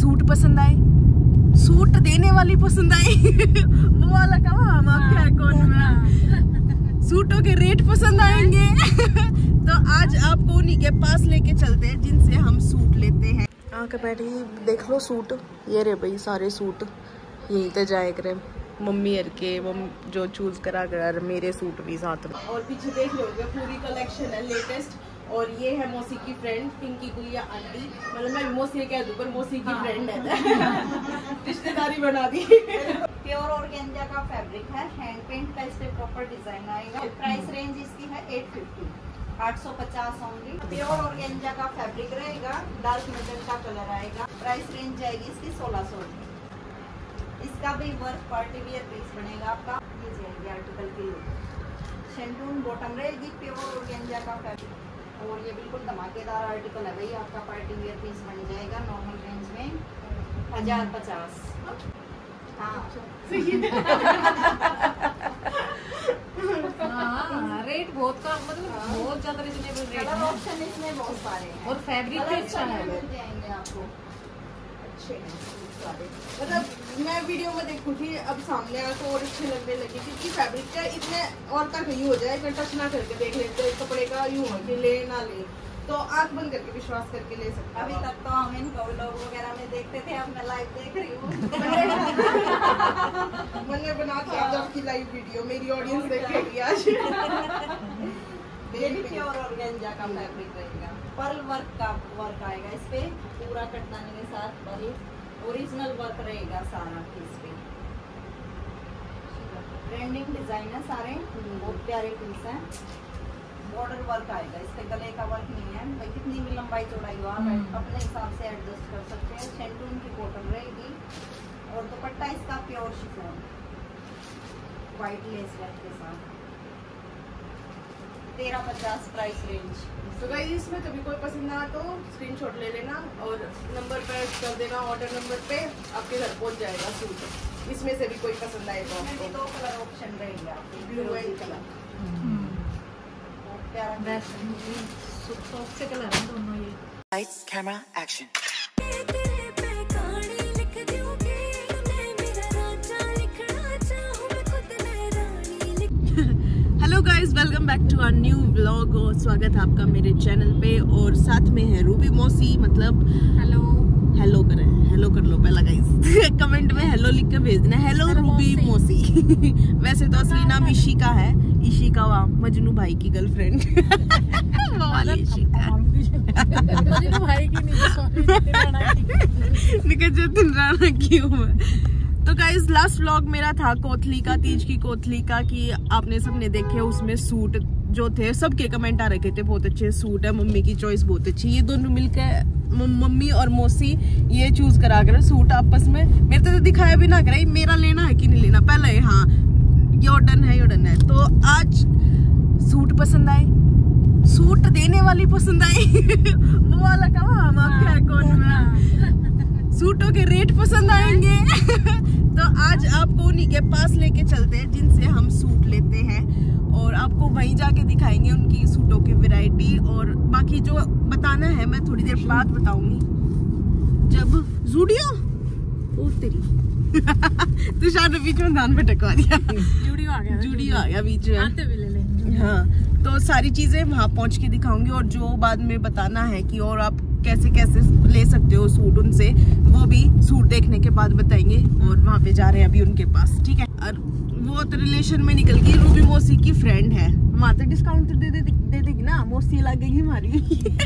Suit पसंद आए, suit देने वाली पसंद आई वो वाला काम आपके अकाउंट में, सूटों के रेट पसंद आएंगे तो आज आपको उन्हीं के पास लेके चलते हैं जिनसे हम सूट लेते हैं। आके बैठी देख लो सूट, ये रे भाई सारे सूट यहीं पे जाए करे मम्मी के जो चूज करा कर मेरे सूट भी साथ में। और पीछे देख लोगे पूरी कलेक्शन है लेटेस्ट। और ये है मौसी की फ्रेंड पिंकी गुलिया आंटी, मतलब मैं मौसी कह दूं पर मौसी की फ्रेंड है रिश्तेदारी बना दी। प्योर ऑर्गेन्जा का फैब्रिक है, हैंड पेंट का इस पे प्रॉपर डिजाइन आएगा। प्राइस रेंज इसकी है 850, 850 ओनली। प्योर ऑर्गेन्जा का फैब्रिक रहेगा, डार्क मैजेंटा कलर आएगा। प्राइस रेंज जाएगी इसकी 1600। इसका भी वर्क पार्टी वियर पीस बनेगा आपका। ये जाएगी आर्टिकल की शेंटून बॉटम रहेगी, प्योर ऑर्गेन्जा का फैब्रिक। और ये बिल्कुल धमाकेदार आर्टिकल है भाई, आपका पार्टी वियर पीस बन जाएगा नॉर्मल रेंज में 1050। हाँ रेट बहुत कम, मतलब बहुत ज्यादा रिजनेबल रेट है। ऑप्शन इसमें बहुत सारे हैं और फैब्रिक भी अच्छा है, मिल जाएंगे आपको अच्छे हैं। मतलब मैं वीडियो में देखूं थी, अब सामने आया तो और अच्छे लगने लगे क्योंकि फैब्रिक का इतने और तक यूँ हो जाए टच ना करके देख लेते कपड़े का यूँ हो कि ले ना ले, तो आंख बंद करके विश्वास करके ले सकते। अभी तक तो हम इनको व्लॉग वगैरह में देखते थे, अब मैं लाइव देख रही हूँ मैंने बना के आज आपकी लाइव वीडियो मेरी ऑडियंस देखेगी आज। ये भी प्योर ऑर्गेन्जा का फैब्रिक रहेगा, पर्ल वर्क का वर्क आएगा इस पे, पूरा कटदाने के साथ पर्ल ओरिजिनल वर्क रहेगा सारा इस पे। ट्रेंडिंग डिजाइन है सारे, बहुत प्यारे पीस है। बॉर्डर वर्क आएगा इस पे, गले का वर्क नहीं है भाई, कितनी भी लंबाई चौड़ाई हो आप अपने हिसाब से एडजस्ट कर सकते हैं। शेंटून की कॉटन रहेगी और दुपट्टा इसका pure chiffon white lace work के साथ। 1350 प्राइस रेंज। तो गाइस इसमें कभी कोई पसंद ना तो स्क्रीनशॉट ले लेना और नंबर पे कर देना, ऑर्डर नंबर पे आपके घर पहुंच जाएगा सूट। इसमें से भी कोई पसंद आए तो आपको 2 कलर ऑप्शन रहेंगे आपके, ब्लू एंड कलर प्यारा सॉफ्ट से कलर है दोनों ये। Lights, camera, action. Hello guys, welcome back to our new vlog और स्वागत है आपका मेरे चैनल पे। और साथ में है रूबी मौसी, मतलब हेलो करें, हेलो कर लो पहला गाइज कमेंट में हेलो लिख के भेजना, हेलो रूबी मौसी वैसे तो असली नाम इशिका है, इशिका मजनू भाई की गर्लफ्रेंड वो वाली इशिका मजनू भाई की नहीं, जतिन राणा की हूँ। तो गाइज लास्ट व्लॉग मेरा था कोतली का, तीज की कोतली का, कि आपने सबने देखे। उसमें सूट जो थे सबके कमेंट आ रखे थे बहुत अच्छे सूट है, मम्मी की चॉइस बहुत अच्छी। ये दोनों मिलकर मम्मी और मौसी ये चूज करा कर सूट आपस में, मेरे तो दिखाया भी ना करे मेरा लेना है कि नहीं लेना पहले। हाँ यो डन है। तो आज सूट पसंद आए, सूट देने वाली पसंद आई वो वाला काम आपके अकाउंट में, सूटों के रेट पसंद आएंगे तो आज आपको उन्हीं के पास लेके चलते हैं जिनसे हम सूट लेते हैं और आपको वहीं जाके दिखाएंगे उनकी सूटों की वैरायटी। और बाकी जो बताना है मैं थोड़ी देर बाद बताऊंगी जब जूडियो ओ तेरी तुषार ने बीच में धान भटकवा दिया, जूडियो आ गया बीच में। हाँ तो सारी चीजें वहां पहुंच के दिखाऊंगी और जो बाद में बताना है कि और आप कैसे कैसे ले सकते हो सूट उनसे, वो भी सूट देखने के बाद बताएंगे। और वहाँ पे जा रहे हैं अभी उनके पास, ठीक है। और वो तो रिलेशन में निकल गई, रूबी मौसी की फ्रेंड है, वहाँ तो डिस्काउंट दे देगी ना, मौसी लगेगी हमारी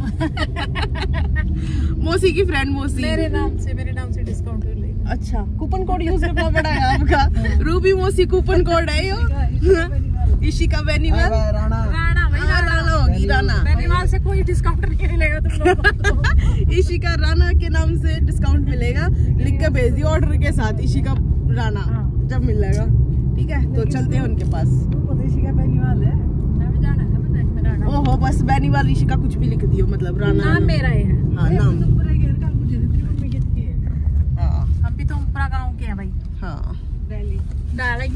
मौसी की फ्रेंड मौसी मेरे नाम से डिस्काउंट ले। अच्छा कूपन कोड यूज करना पड़ा है आपका रूबी मौसी कूपन कोड है यो इशिका बेनीवाल राणा होगी, राणा बेनीवाल से कोई डिस्काउंट नहीं मिलेगा तुम लोगों को इशिका राणा के नाम से डिस्काउंट मिलेगा, लिख के भेज दियो ऑर्डर के साथ इशिका राणा जब मिलेगा, ठीक है। तो चलते हैं उनके पास। इशिका बेनीवाल है, ओहो बस बेनीवाल इशिका कुछ भी लिख दियो, मतलब राणा नाम मेरा है। हाँ नाम हम भी तो ऊपरा गाँव के हैं भाई। हाँ डाली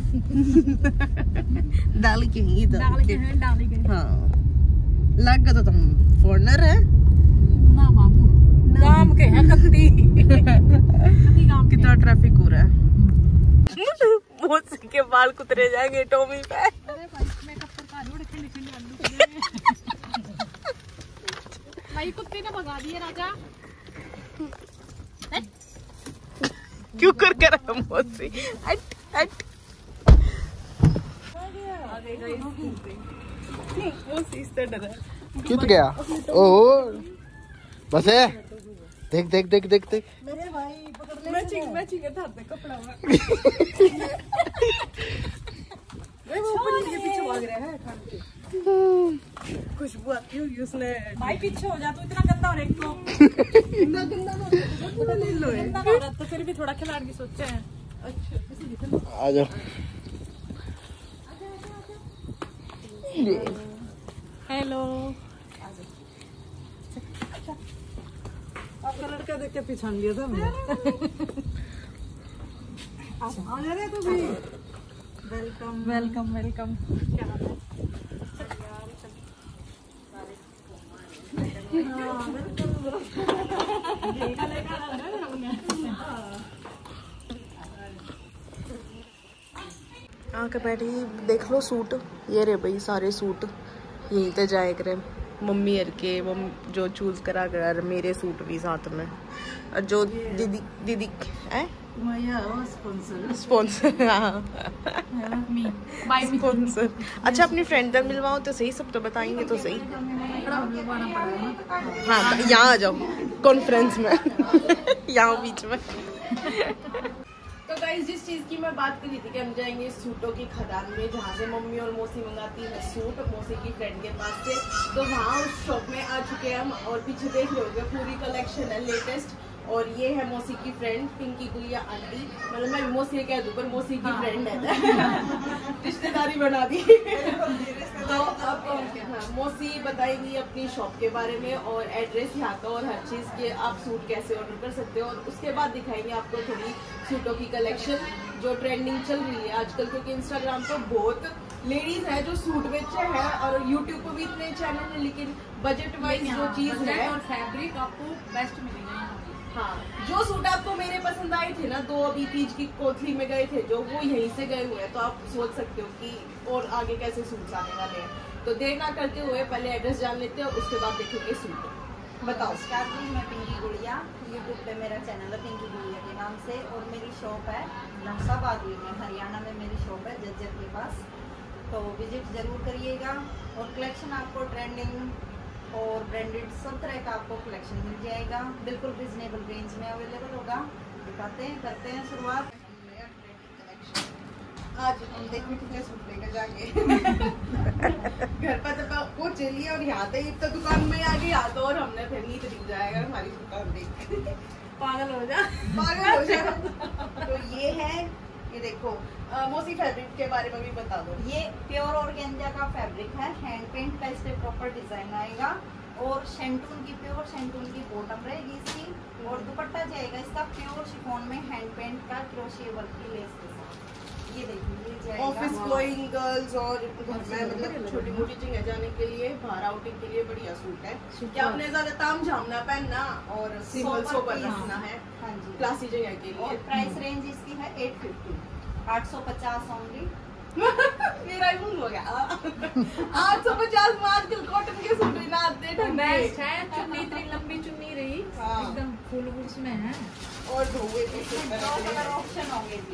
डाली के ही डाली के हाँ लग गया तो तुम फॉरनर है ना बाबू नाम के हैं कत्ती के बाल कुतरे जाएंगे टॉमी पे। अरे भाई मेकअप करवा दो, ठंडी ठंडी आलू भाई कुत्ते ने भगा दिए राजा। क्यों कर कर मौसी हट हट मौसी इससे डरा क्यों तो गया? ओह बस है, देख देख देख देख देख मैचिंग था कपड़ा पीछे भाग रहा है खुशबू आती होगी उसने। भाई पीछे हो जा, तू इतना गंदा हो रहा है। गंदा हो रहा तो फिर भी थोड़ा खिलाड़ की सोचे हैं। आ जाओ। हेलो आपका लड़का देख के पहचान लिया था हमने। आ जा रहे तू भी। Welcome welcome welcome. क्या हाल है? आके बैठी देख लो सूट, ये रे भाई सारे सूट यहीं पे जाए करे मम्मी हर के जो चूज करा कर मेरे सूट भी साथ में। और जो दीदी है स्पॉन्सर हाँ स्पॉन्सर। अच्छा अपनी फ्रेंड तक मिलवाओ तो सही, सब तो बताएंगे तो सही। हाँ यहाँ आ जाओ कॉन्फ्रेंस में यहाँ बीच में। तो गाइस जिस चीज की मैं बात कर रही थी कि हम जाएंगे सूटों की खदान में, जहाँ से मम्मी और मौसी मंगाती है सूट मौसी की फ्रेंड के पास से, तो वहाँ उस शॉप में आ चुके हैं हम। और पीछे देख रहे होंगे पूरी कलेक्शन है लेटेस्ट। और ये है मौसी की फ्रेंड पिंकी गुड़िया आंटी, मतलब मैं मौसी कह दूं पर मौसी की फ्रेंड है रिश्तेदारी बना दी। तो अब मौसी बताएंगी अपनी शॉप के बारे में और एड्रेस यहाँ का और हर चीज के आप सूट कैसे ऑर्डर कर सकते हो। और उसके बाद दिखाएंगे आपको थोड़ी सूटों की कलेक्शन जो ट्रेंडिंग चल रही है आजकल, क्योंकि इंस्टाग्राम पे बहुत लेडीज है जो सूट बेचे हैं और यूट्यूब पे भी इतने चैनल है, लेकिन बजट वाइज जो चीज है और फैब्रिक आपको बेस्ट मिलेगा। हाँ जो सूट आपको मेरे पसंद आए थे ना, 2 अभी तीज की कोथली में गए थे जो, वो यहीं से गए हुए हैं। तो आप सोच सकते हो कि और आगे कैसे सूट आने वाले हैं। तो देर ना करते हुए पहले एड्रेस जान लेते हैं और उसके बाद देखेंगे सूट। बताओ। नमस्कार जी, मैं पिंकी गुड़िया, यूट्यूब पे मेरा चैनल है पिंकी गुड़िया के नाम से। और मेरी शॉप है नक्साबादी में, हरियाणा में मेरी शॉप है जज्जर के पास। तो विजिट जरूर करिएगा। और कलेक्शन आपको ट्रेंडिंग और ब्रांडेड सब तरह का आपको कलेक्शन मिल जाएगा, बिल्कुल रिजनेबल रेंज में अवेलेबल होगा। दिखाते हैं, करते हैं शुरुआत। आज हम देखिए कितने सूट लेकर जाएंगे घर पर तो पहुंचे लिए और यहाँ तक तो दुकान में आ गई तो, और हमने फिर नींद दिख जाएगा हमारी दुकान देख के पागल हो जा। तो ये है, ये देखो मौसी फैब्रिक के बारे में भी बता दो। ये प्योर ऑर्गेन्जा का फैब्रिक है, हैंड पेंट का इस पे प्रॉपर डिजाइन आएगा। और शेंटून की प्योर शेंटून की बॉटम रहेगी इसकी। और दुपट्टा जाएगा इसका प्योर शिफॉन में हैंड पेंट का क्रोशिया वर्क की लेस के साथ। ये देखिए ऑफिस गोइंग गर्ल्स और घर में मतलब छोटी मोटी जगह जाने के लिए, बाहर आउटिंग के लिए बढ़िया सूट है। क्या आपने ज्यादा ताम झामना पहनना और सिंपल सोबर रखना है। हाँ जी, क्लासी जगह के लिए। और प्राइस रेंज इसकी है 850, 850 ओनली। मेरा ही मुंह हो गया 850 में आजकल कॉटन के सूट ना आते ठंडे बेस्ट है। चुन्नी इतनी लंबी चुन्नी रही, एकदम फुल बुक्स में है। और धोए तो इसमें 2 कलर ऑप्शन होंगे जी,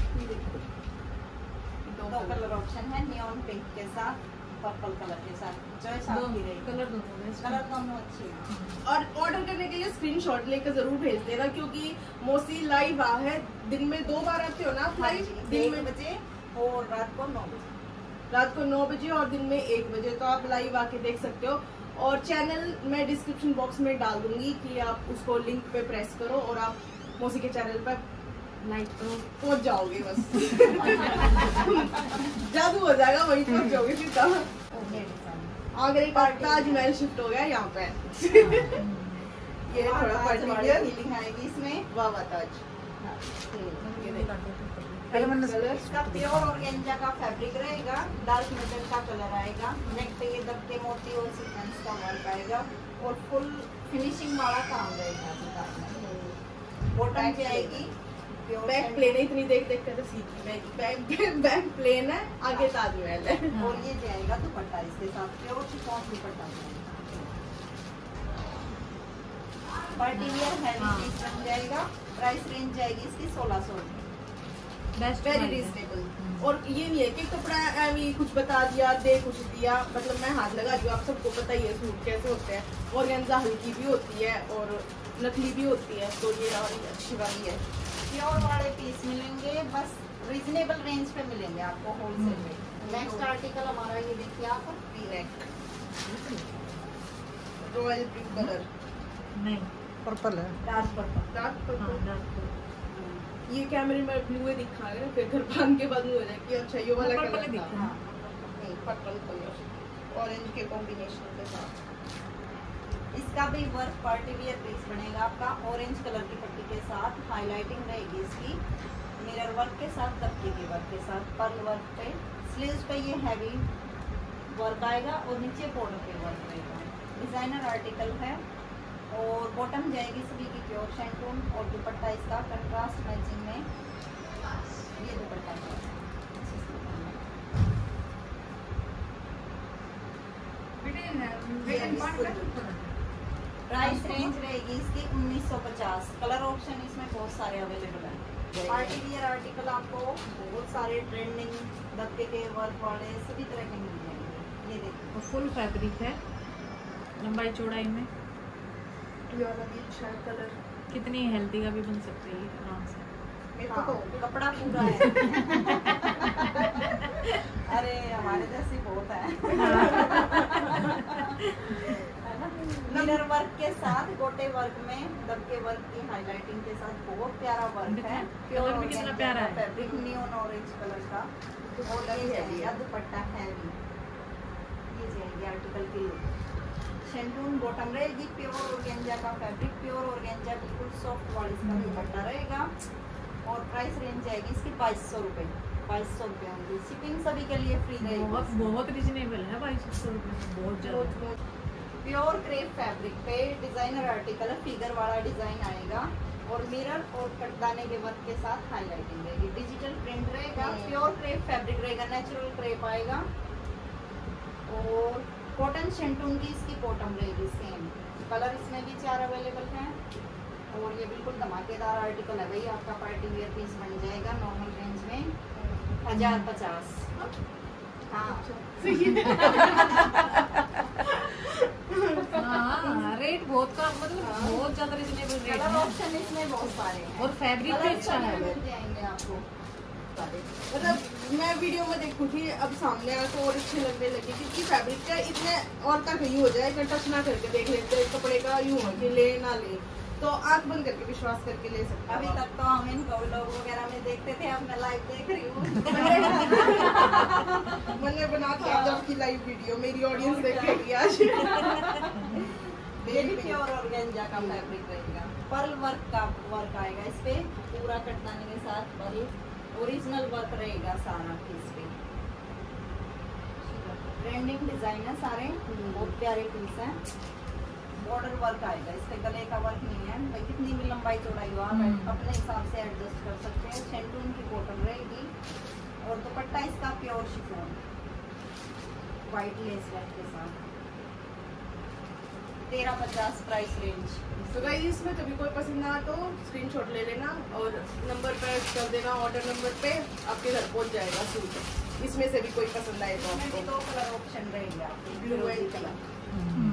2 कलर ऑप्शन है, नियॉन पिंक के साथ पर्पल कलर के साथ। चॉइस आपकी रहेगी, कलर दोनों अच्छे हैं। और ऑर्डर करने के लिए स्क्रीनशॉट लेकर जरूर भेज देना, क्योंकि मौसी लाइव आ है। दिन में 2 बार आते हो ना लाइव, दिन में 1 बजे और रात को 9 बजे। रात को 9 बजे और दिन में 1 बजे। तो आप लाइव आके देख सकते हो। और चैनल मैं डिस्क्रिप्शन बॉक्स में डाल दूंगी कि आप उसको लिंक पे प्रेस करो और आप मौसी के चैनल पर लाइक करो, पहुंच जाओगे बस जादू हो जाएगा, वहीं पहुंच जाओगे सीधा। आगरे का ताजमहल शिफ्ट हो गया यहाँ पे ये थोड़ा फीलिंग आएगी इसमें। वाह ताज। इसका प्योर ऑर्गेन्जा का फैब्रिक रहेगा, डार्क मैजेंटा कलर आएगा। नेक पे ये दबके मोती और सीक्वेंस का वर्क आएगा और फुल फिनिशिंग वाला काम रहेगा। बॉटम की आएगी बैक प्लेन है, इतनी देख देख कर तो सीखी मैं। बैक प्लेन है, आगे ताजमहल है। और ये जाएगा दुपट्टा इसके साथ, प्योर शिफॉन दुपट्टा पार्टी वियर हैवी पीस बन जाएगा। प्राइस रेंज जाएगी इसकी 1600 बेस्ट वेरी रीजनेबल। और ये नहीं है कि कपड़ा अभी कुछ बता दिया दे कुछ दिया, मतलब मैं हाथ लगा दूँ। आप सबको पता ही है सूट कैसे होते हैं, ऑर्गेन्जा हल्की भी होती है और नकली भी होती है, तो ये अच्छी वाली है। प्योर वाले पीस मिलेंगे, बस रीजनेबल रेंज पे मिलेंगे आपको होलसेल में। नेक्स्ट आर्टिकल हमारा ये देखिए आप, पीरेक रॉयल ब्लू कलर, नहीं पर्पल है। Dark purple. डार्क हाँ पर्पल। डार्क ये कैमरे में ब्लू है दिखा रहे हैं, फिर घर बांध के बाद हो जाए कि अच्छा ये वाला पर्पल कलर दिखता था। है। नहीं, पर्पल कलर ऑरेंज के कॉम्बिनेशन के साथ। इसका भी वर्क पार्टी वियर पीस बनेगा आपका, ऑरेंज कलर की पट्टी के साथ हाईलाइटिंग रहेगी इसकी, मिरर वर्क के साथ, दबके के वर्क के साथ, पर्ल वर्क पे। स्लीव्स पे ये हैवी वर्क आएगा और नीचे बॉर्डर पे वर्क रहेगा। डिजाइनर आर्टिकल है और बॉटम जाएगी सभी की प्योर शैंटून और दुपट्टा इसका कंट्रास्ट मैचिंग में। ये दुपट्टा है। प्राइस रेंज रहेगी इसकी 1950। कलर ऑप्शन इसमें बहुत सारे अवेलेबल हैं। पार्टी वियर आर्टिकल आपको बहुत सारे ट्रेंडिंग दबके के वर्क वाले सभी तरह के मिल जाएंगे। ये देखिए फुल फैब्रिक है, लंबाई चौड़ाई में। ये वाला भी अच्छा है कलर। कितनी हेल्दी का भी बन सकते हैं आराम से। मेरे को तो कपड़ा पूरा है। अरे हमारे जैसी बहुत है। मिरर वर्क के साथ, गोटे वर्क में दबके वर्क की हाईलाइटिंग के साथ बहुत प्यारा वर्क है। कलर भी कितना प्यारा है। फैब्रिक नियॉन ऑरेंज कलर का। और ये जाएगा दुपट्टा हैवी। ये जाएगी आर्टिकल की लुक। शैंटून बॉटम रहेगी, प्योर ऑर्गेन्जा का फैब्रिक, प्योर ऑर्गेन्जा बिल्कुल सॉफ्ट वाली इसका दुपट्टा रहेगा। और प्राइस रेंज जाएगी इसकी 2200 रुपये। 2200 रुपये होंगी। शिपिंग सभी के लिए फ्री रहेगी। बहुत रिजनेबल है 2200 रुपये में, बहुत ज़्यादा। प्योर क्रेप फैब्रिक पे डिजाइनर आर्टिकल है, फिगर वाला डिजाइन आएगा और मिरर और कटदाने के वर्क के साथ हाईलाइटिंग रहेगी। डिजिटल प्रिंट रहेगा, प्योर क्रेप फैब्रिक रहेगा, नेचुरल क्रेप आएगा। और कॉटन शैंटून की इसकी बॉटम रहेगी सेम। कलर इसमें भी 4 अवेलेबल हैं। और ये बिल्कुल धमाकेदार आर्टिकल है भाई, आपका पार्टी वियर पीस बन जाएगा नॉर्मल रेंज में 1050। हाँ हाँ, रेट बहुत कम, मतलब बहुत ज्यादा रिजनेबल रेट कलर है। ऑप्शन इसमें बहुत सारे हैं और फैब्रिक भी अच्छा है। मिल जाएंगे आपको सारे। मतलब मैं वीडियो में देखूं थी, अब सामने आया तो और अच्छे लगने लगे, क्योंकि फैब्रिक का इतने और तक यूँ हो जाए कि टच ना करके देख लेते हैं कपड़े का, यूँ हो कि ले ना ले, तो आंख बंद करके विश्वास करके ले सकते। अभी तक तो हम इनको व्लॉग वगैरह में देखते थे, अब मैं लाइव देख रही हूँ। मैंने बना के आज आपकी लाइव वीडियो मेरी ऑडियंस देखेगी आज। ये भी प्योर ऑर्गेन्जा का फैब्रिक रहेगा, पर्ल वर्क का वर्क आएगा इस पे, पूरा कटदाने के साथ पर्ल ओरिजिनल वर्क रहेगा सारा इस पे। ट्रेंडिंग डिजाइन है सारे, बहुत प्यारे पीस हैं। बॉर्डर वर्क आएगा इस पे, गले का वर्क नहीं है भाई, कितनी भी लंबाई चौड़ाई हो आप अपने हिसाब से एडजस्ट कर सकते हैं। शैंटून की बॉटम रहेगी और दुपट्टा इसका pure chiffon white lace work के साथ। 1350 प्राइस रेंज। तो गाइस इसमें कभी कोई पसंद ना तो स्क्रीनशॉट ले लेना और नंबर पे कर देना, ऑर्डर नंबर पे आपके घर पहुंच जाएगा सूट। इसमें से भी कोई पसंद आए तो इसमें भी आपको 2 कलर ऑप्शन रहेंगे आपके, ब्लू एंड कलर।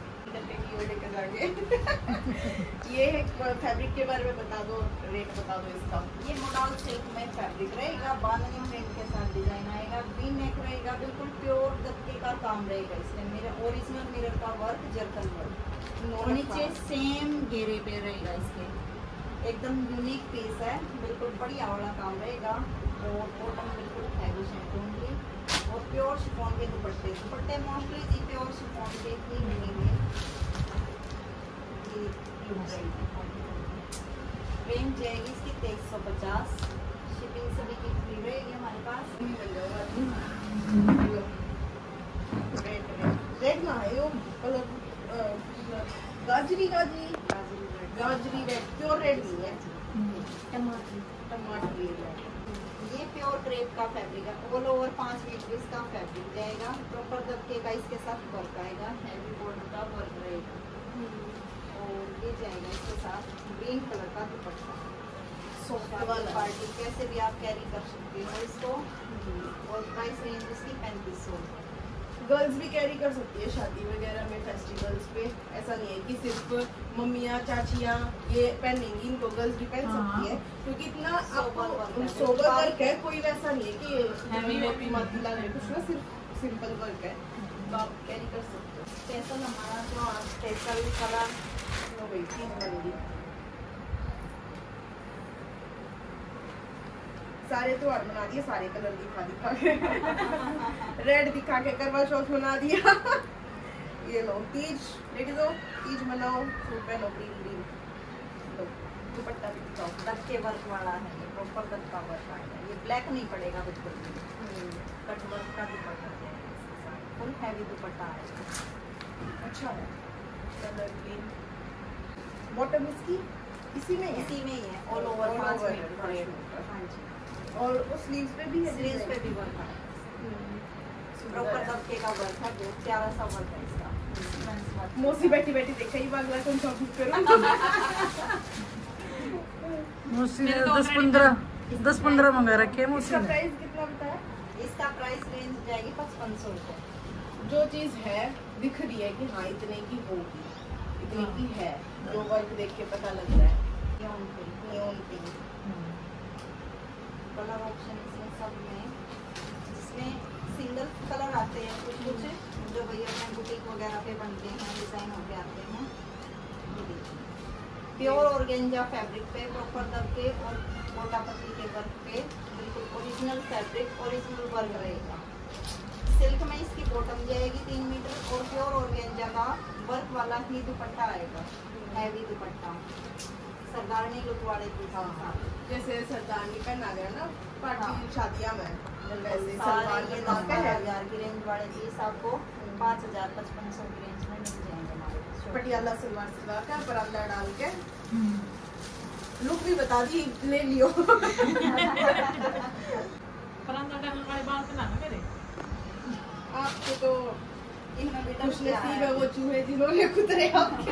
ये फैब्रिक के बारे में बता दो, रेट बता दो इसका। ये मोडाल सिल्क में फैब्रिक रहेगा, बांधनी प्रिंट के साथ डिजाइन आएगा, वी नेक रहेगा, बिल्कुल प्योर दबके का काम रहेगा इसमें। मेरे ओरिजिनल मिरर का वर्क, जर्कन वर्क, और नीचे सेम घेरे पे रहेगा इसके। एकदम यूनिक पीस है, बिल्कुल बढ़िया वाला काम रहेगा। और बॉटम बिल्कुल हैवी शैंटून की और प्योर शिफॉन के दुपट्टे मोस्टली जी प्योर शिफॉन के ही मिलेंगे। रेंज जाएगी इसकी 2350। शिपिंग सभी की फ्री रहेगी हमारे पास। रेड ना है वो कलर, गाजरी रेड, प्योर रेड नहीं है। टमाटरी ये प्योर क्रेप का फैब्रिक है, ऑल ओवर 5 मीटर इसका फैब्रिक जाएगा। प्रॉपर दबके का इसके साथ वर्क आएगा, हैवी बॉर्डर का वर्क रहेगा। और ये जाएगा इसके साथ ग्रीन कलर का दुपट्टा, सॉफ्ट वाला। पार्टी कैसे भी आप कैरी कर सकते हो इसको। और प्राइस रेंज इसकी 3500 रुपये। गर्ल्स भी कैरी कर सकती है शादी वगैरह में, फेस्टिवल्स पे। ऐसा नहीं है कि सिर्फ मम्मियाँ चाचियाँ ये पहनेंगी, इनको गर्ल्स भी पहन सकती है, क्योंकि इतना आपको सोबर वर्क है। कोई वैसा नहीं है कि मोटी माती लग रही, कुछ ना सिर्फ सिंपल वर्क है, तो आप कैरी कर सकते हो। स्पेशल हमारा जो स्पेशल कलर हो गई चीज बन गई। सारे त्योहार मना दिए, सारे कलर दिखा के रेड दिखा के करवा चौथ मना दिया। ये लो तीज, लेडीज हो तीज मनाओ, सूट पहनो ग्रीन ग्रीन। लो दुपट्टा भी दिखाओ। दबके वर्क वाला है, ये प्रॉपर दबका वर्क आएगा। ये ब्लैक नहीं पड़ेगा बिल्कुल भी, कट वर्क का दुपट्टा है, फुल हैवी दुपट्टा आएगा। अच्छा है कलर ग्रीन। बॉटम इसकी इसी में है? इसी में ही है, ऑल ओवर 5 मीटर। हाँ जी, और उस स्लीव्स पे भी है? स्लीव्स पे भी वर्क है, प्रॉपर दबके का वर्क है, बहुत प्यारा सा वर्क है इसका। मोसी बैठी बैठी देखा ही बागला कौन सा बुक करूं। मोसी ने 10-15 मंगा रखे हैं मोसी इसका ने। प्राइस कितना बताया? इसका प्राइस रेंज जाएगी 5500 रुपये। जो चीज है दिख रही है कि हाँ इतने की होगी, इतने की है, जो वर्क देख के पता लग रहा है। नियॉन पिंक कलर ऑप्शन इसमें सब में, जिसमें सिंगल कलर आते हैं कुछ कुछ जो भैया अपने बुटीक वगैरह पे बनते हैं, डिजाइन होके आते हैं। ये देखिए प्योर ऑर्गेंजा फैब्रिक पे प्रॉपर दबके और मोटा पत्ती के वर्क पे बिल्कुल ओरिजिनल फैब्रिक, ओरिजिनल वर्क रहेगा। सिल्क में इसकी बॉटम जाएगी 3 मीटर और प्योर ऑर्गेंजा का वर्क वाला ही दुपट्टा आएगा, हैवी दुपट्टा, सरदारनी लुक वाले पीस के साथ। जैसे सरदारनी पहना गया ना पार्टी शादियां में, वैसे सारे सलवार ये के 10,000 की रेंज वाले पीस आपको 5,000-5500 की रेंज में मिल जाएंगे हमारे पास। पटियाला सलवार सिला के परांदा डाल के लुक भी बता दी, ले लियो। आपको तो इनमें भी खुश डर नसीब है वो चूहे जिन्होंने कुतरे आपके।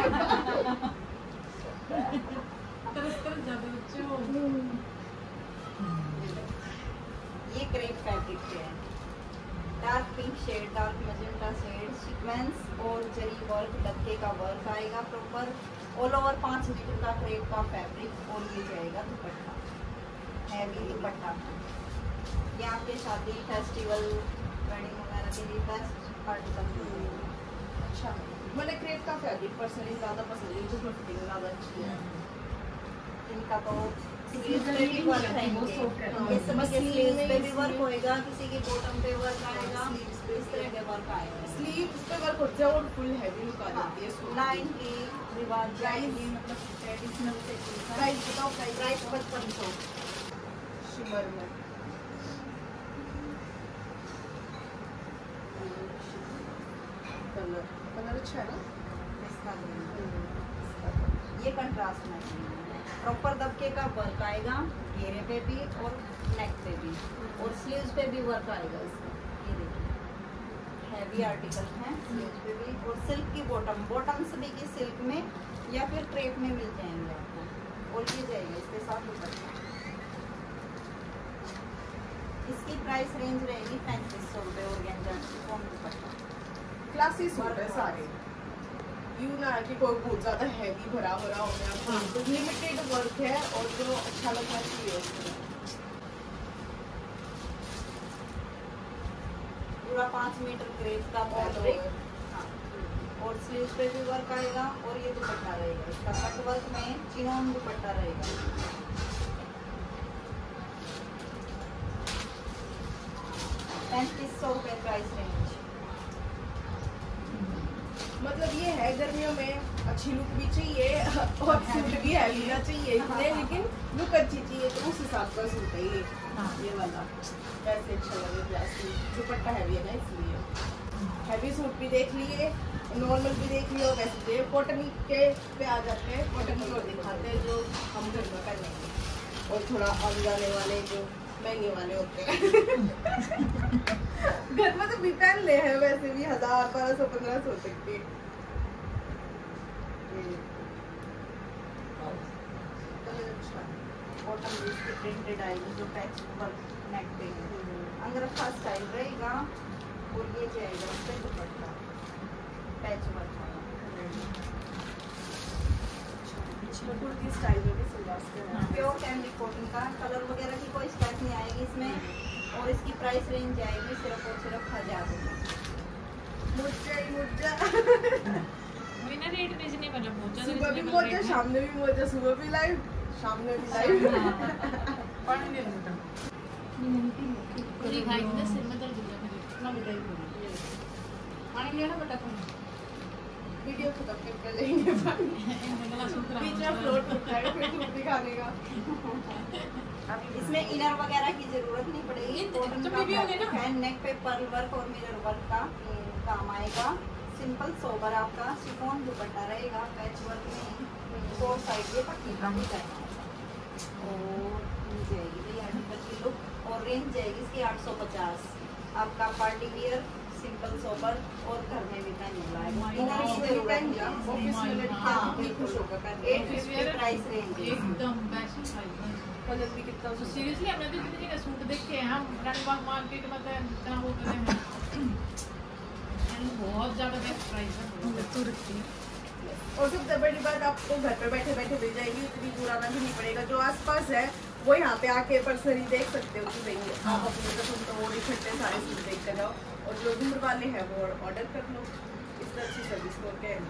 ये क्रेप फैब्रिक पे है, dark pink shade, dark magenta shade, sequence और जरी वर्क, दबके का वर्क आएगा प्रॉपर, ऑल ओवर 5 मीटर का क्रेप का फैब्रिक। और ये जाएगा दुपट्टा, हैवी दुपट्टा। ये आपके शादी फेस्टिवल वेडिंग वगैरह के लिए बेस्ट आर्टिकल। अच्छा मैंने क्रेप का फैब्रिक पर्सनली ज्यादा पसंद है, जिसमें फिटिंग ज्यादा अच्छी है। इनका तो स्लीव्स पे भी वर्क रहेंगे, ये सब के स्लीव्स पे भी वर्क होएगा, किसी की बॉटम पे वर्क आएगा, इस तरह के वर्क आएगा। स्लीव्स पे वर्क होता है और फुल हैवी लुक आ जाती है इसको। लाइन की रिवाज जाएगी, मतलब ट्रेडिशनल से प्राइस बताओ। प्राइस 5500 शिमर में कलर कलर अच्छा है ना इसका। ये कंट्रास्ट में प्रॉपर दबके का वर्क आएगा, घेरे पे भी और नेक पे भी, और स्लीव्स पे भी वर्क आएगा इसका। ये देखिए हैवी आर्टिकल है, स्लीव्स पे भी। और सिल्क की बॉटम, बॉटम्स भी की सिल्क में या फिर क्रेप में मिल जाएंगे आपको। और ये जाएगा इसके साथ दुपट्टा। इसकी प्राइस रेंज रहेगी 3500 रुपये। ऑर्गेन्जा कॉम दुपट्टा, क्लासी सूट है सारे, यू ना कि कोई बहुत ज्यादा हैवी भरा भरा हो गया, तो लिमिटेड वर्क है और जो अच्छा लगना चाहिए उसमें। पूरा 5 मीटर क्रेप का फैब्रिक, और स्लीव्स पे भी वर्क आएगा। और ये दुपट्टा रहेगा इसका, कट वर्क में चिनोन दुपट्टा रहेगा। 3500 रुपये प्राइस रेंज। मतलब ये है गर्मियों में अच्छी लुक भी चाहिए और सूट भी हैवी ना चाहिए इतने, लेकिन लुक अच्छी चाहिए तो उस हिसाब का सूट है ये। ये वाला वैसे अच्छा लगे, जैसे दुपट्टा हैवी है ना इसलिए। हैवी सूट भी देख लिए, नॉर्मल भी देख लियो, वैसे कॉटन के पे आ जाते हैं, कॉटन को दिखाते हैं जो हम घर में पहनेंगे। और थोड़ा आने जाने वाले जो महंगे वाले होते हैं घर में तो भी पहन ले हैं वैसे भी 1000, 1200, 1500 तक के। बॉटम इसकी प्रिंटेड आएगी जो पैच वर्क नेक पे अंगरखा स्टाइल रहेगा और ये जाएगा उस पे दुपट्टा पैच वर्क वाला कुर्ती स्टाइल में भी सिलवा सकते हैं। प्योर कैमरिक कॉटन का कलर वगैरह की कोई स्टैक नहीं आएगी इसमें और इसकी प्राइस रेंज जाएगी सिर्फ और सिर्फ 1000 रुपये। मुझे बिना रेट रीजनेबल है, बहुत ज्यादा सुबह भी reasonable मोजा rate है। शाम में भी मोजा, सुबह भी लाइव शाम में भी लाइव। पानी ले लेता हूँ। पूरी खाई ना सिर में दर्द हो जाता है। ना मिठाई खानी। पानी लिया ना बेटा तुमने? वीडियो खत्म करके लेंगे पानी। गला सूख रहा है। बीच में फ्लोट होता है फिर सूप दिखाने का। इसमें इनर वगैरह की जरूरत नहीं पड़ेगी। ये कॉटन तो का भी होंगे ना? है, नेक पे पर्ल वर्क और मिरर वर्क का काम आएगा। सिंपल सोबर आपका शिफॉन दुपट्टा रहेगा पैच वर्क में 4 साइड ये पट्टी का डिजाइन और जाएगी भैया आर्टिकल की लुक और रेंज जाएगी इसकी 850। आपका पार्टी वियर सिंपल सोबर और घर में भी पहनने लायक ऑफिस में लड़की हाँ, कितनी खुश होकर पहनती है। 850 प्राइस रेंज है। एकदम बेस्ट प्राइस है। कलर भी कितना तो सीरियसली हमने तो इतनी जगह सूट देखे हैं, हम रंगबाग मार्केट में तो इतना वो करे हैं बहुत ज्यादा बेस्ट प्राइस है और सबसे बड़ी बात आपको घर पे बैठे बैठे मिल जाएगी, इतनी दूर आना भी नहीं पड़ेगा। जो आसपास है वो यहाँ पे आके पर्सनली देख सकते हो कि भाई आप अपनी पसंद तो और इकट्ठे सारे सूट देख कर जाओ और जो दूर वाले हैं वो ऑर्डर कर लो। इस तरह अच्छी सर्विस को क्या है।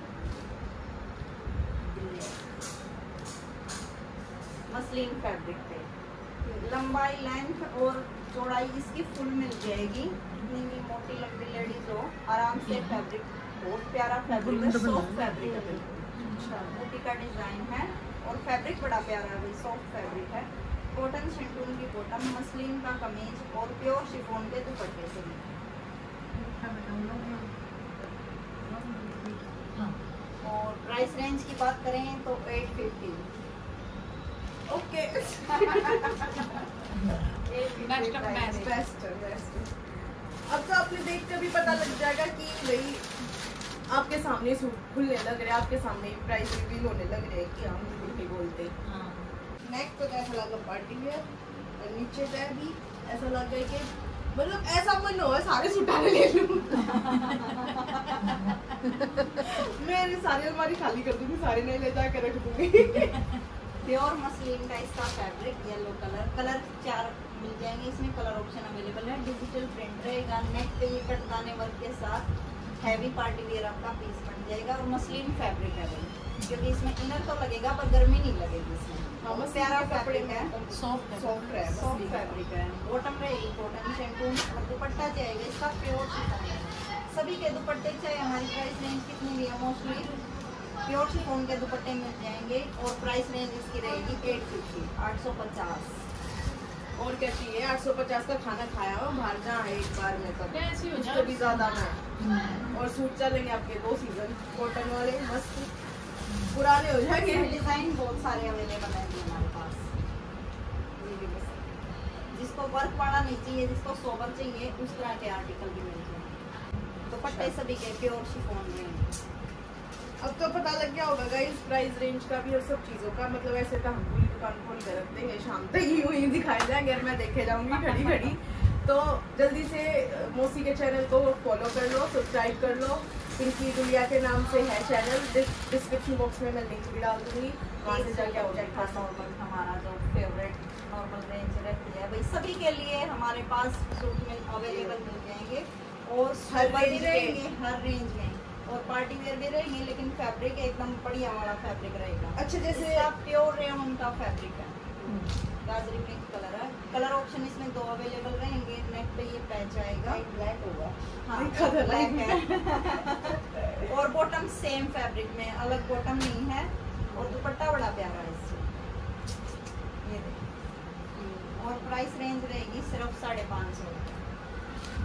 मसलिन फैब्रिक पे लंबाई लेंथ और चौड़ाई इसकी फुल मिल जाएगी। इतनी भी मोटी लंबी लेडीज हो आराम से फैब्रिक बहुत प्यारा फैब्रिक है, सॉफ्ट फैब्रिक है। अच्छा मोटी का डिजाइन है और फैब्रिक बड़ा प्यारा है, सॉफ्ट फैब्रिक है। कॉटन शेंटून की बॉटम, मसलिन का कमीज और प्योर शिफॉन के दुपट्टे से भी। और प्राइस रेंज की बात करें तो 850। Okay best of best. Best अब तो आपने देख कर भी पता लग जाएगा कि भाई आपके सामने सूट खुलने लग रहे हैं, आपके सामने प्राइस रिवील होने लग रहे हैं कि हम झूठ नहीं बोलते। नेक तो ऐसा लगा पार्टी वेयर और नीचे से भी ऐसा लगा कि मतलब ऐसा मन हो सारे सूटाने ले लूं। मैं सारी अलमारी खाली कर दूंगी, सारे नए ले जाकर रख दूंगी। प्योर मसलिन का इसका फैब्रिक येलो कलर 4 मिल जाएंगे। इसमें कलर ऑप्शन अवेलेबल है। डिजिटल प्रिंट रहेगा, नेक पे ये कटदाने वर्क के साथ हैवी पार्टी वेयर आपका पीस बन जाएगा और मसलिन फैब्रिक है भाई, क्योंकि इसमें इनर तो लगेगा पर गर्मी नहीं लगेगी इसमें। बहुत प्यारा फैब्रिक है, सॉफ्ट है। सॉफ्ट है सॉफ्ट फैब्रिक है। बॉटम रहेगी कॉटन शेंटून और दुपट्टा जाएगा इसका प्योर शिफॉन है। सभी के दुपट्टे चाहे हमारी प्राइस रेंज कितनी भी है मोस्टली प्योर शिफॉन के दुपट्टे मिल जाएंगे और प्राइस रेंज इसकी रहेगी 850 850। और क्या चाहिए 850 का खाना खाया हो बाहर जहाँ है एक बार में तब कैसी हो उससे भी ज्यादा में। और सूट चलेंगे आपके 2 सीजन कॉटन वाले मस्त पुराने हो जाएंगे। डिजाइन बहुत सारे अवेलेबल हैं जी हमारे पास। ये भी बस जिसको वर्क वाला नहीं चाहिए, जिसको सोबर चाहिए उस तरह के आर्टिकल भी मिल जाएंगे। दुपट्टे सभी के प्योर शिफॉन में। अब तो पता लग गया होगा गाइस प्राइस रेंज का भी और सब चीजों का। मतलब ऐसे तो हम पूरी दुकान खोल कर रख देंगे, शाम तक ही वहीं दिखाए जाएंगे और मैं देखे जाऊंगी खड़ी खड़ी। तो जल्दी से मौसी के चैनल को फॉलो कर लो, सब्सक्राइब कर लो। पिंकी दुनिया के नाम से है चैनल, डिस्क्रिप्शन बॉक्स में मैं लिंक भी डाल दूंगी, वहाँ से जाके आप चेक कर सकते हो। नॉर्मल हमारा जो फेवरेट नॉर्मल रेंज रहती है भाई, सभी के लिए हमारे पास सूट में अवेलेबल मिल जाएंगे और हर सोबर भी रेंज के। रहेंगे, हर रेंज में और पार्टी वेयर भी रहेंगे, लेकिन फैब्रिक एकदम बढ़िया वाला फैब्रिक रहेगा। अच्छा जैसे आप प्योर रेयन का फैब्रिक है, गाजरी पिंक कलर है। कलर ऑप्शन इसमें 2 अवेलेबल रहेंगे। नेक पे ये पैच आएगा, ब्लैक होगा हाँ दिखा था ब्लैक like है। और बॉटम सेम फैब्रिक में, अलग बॉटम नहीं है और दुपट्टा बड़ा प्यारा है इससे। ये देखिए। और प्राइस रेंज रहेगी सिर्फ 550।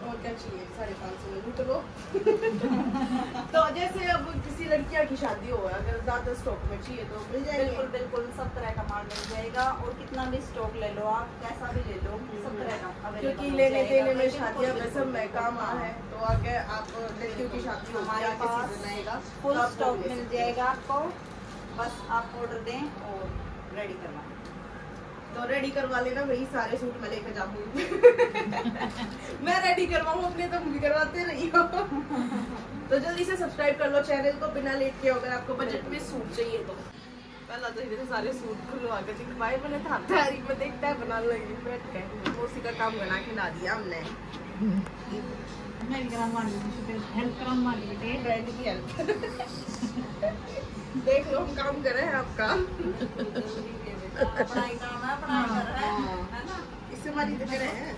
और क्या चाहिए, 550 में लूट लो। तो जैसे अब किसी लड़कियां की शादी हो, अगर ज्यादा स्टॉक में चाहिए तो मिल जाएगा। बिल्कुल बिल्कुल, सब तरह का माल मिल जाएगा और कितना भी स्टॉक ले लो आप, कैसा भी ले लो, सब तरह का available क्योंकि हो लेने जाएगा। देने में बिल्कुल, शादियां बिल्कुल, वैसे में काम बिल्कुल। है, तो आगे आप लड़कियों की शादी होगी, हमारे आगे पास सीजन आएगा, फुल तो आप स्टॉक ले मिल सकते हो। जाएगा आपको, बस आप ऑर्डर दें और रेडी करवाएं। तो रेडी करवा लेना, वही सारे सूट मैं लेकर जाऊंगी। मैं रेडी करवाऊँ अपने, तो मुझे करवाते रही हो। तो जल्दी से सब्सक्राइब कर लो चैनल को बिना लेट के, अगर आपको बजट में सूट चाहिए तो। पहला तो इधर सारे सूट खुलवा के दिखवाए मैंने, था तैयारी में देखता है बना लगी बैठ के, उसी का काम बना के ला दिया हमने। हेल्प करा हमारी बेटे। फ्रेंड की हेल्प। देख लो हम काम कर रहे हैं आपका। पढ़ाई काम है, पढ़ाई कर रहा है ना। इससे हमारी तो रहे हैं।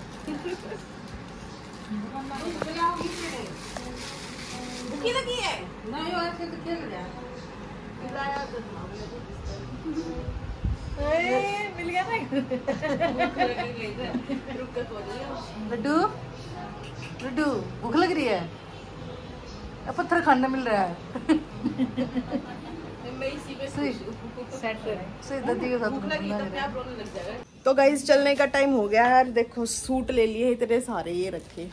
भूखी लगी है? नहीं ऐसे तो खेल गया। मिल गया ना। रुक के खोलिए। लड्डू लड्डू भूख लग रही है? अब पत्थर खाने मिल रहा है। मैं इसी पे भूख लगी तो क्या रोने लग जाएगा। तो गाइस चलने का टाइम हो गया है। देखो सूट ले लिए इतने सारे, ये रखे।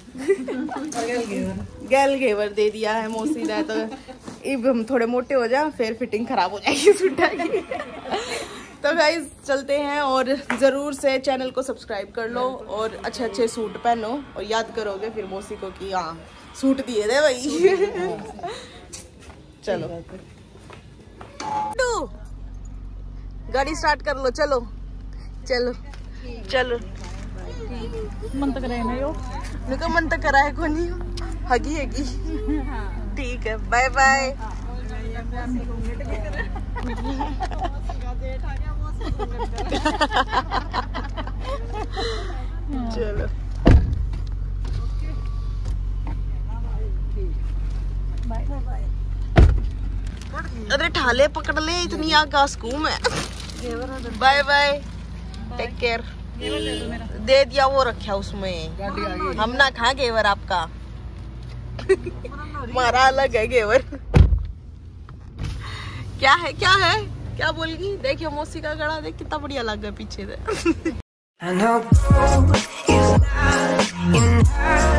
गैल घेवर दे दिया है मौसी ने, तो अब हम थोड़े मोटे हो जाए फिर फिटिंग खराब हो जाएगी सूट की। तो गाइस चलते हैं, और जरूर से चैनल को सब्सक्राइब कर लो और अच्छे अच्छे सूट पहनो, और याद करोगे फिर मौसी को कि हाँ सूट दिए थे भाई। चलो गाड़ी स्टार्ट कर लो, चलो चलो चलो। मन तक रहे ना यो। देखो मन तो करा है कोनी, हगी हगी। ठीक है, बाय बाय। चलो अरे ठाले पकड़ ले, इतनी आगा स्कूम है। Bye bye, take care. दे दिया, वो रखा उसमें, हम ना खा घेवर आपका। हमारा अलग है घेवर। क्या है क्या है, क्या बोल गई? देखियो मौसी का गला देख कितना बढ़िया लग गया पीछे से।